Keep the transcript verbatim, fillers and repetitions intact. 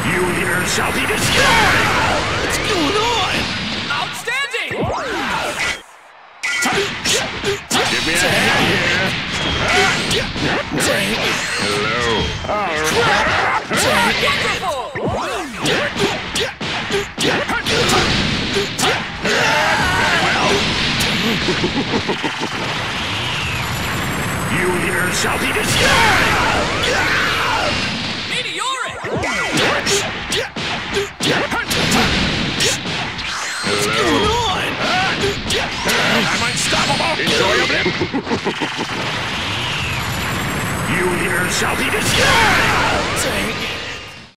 You here shall be destroyed! What's going on? Outstanding! Give me a hand here! Hello! You here shall be destroyed! Meteoric! What's going on? I'm unstoppable! Enjoy a bit! You here shall be destroyed! Dang.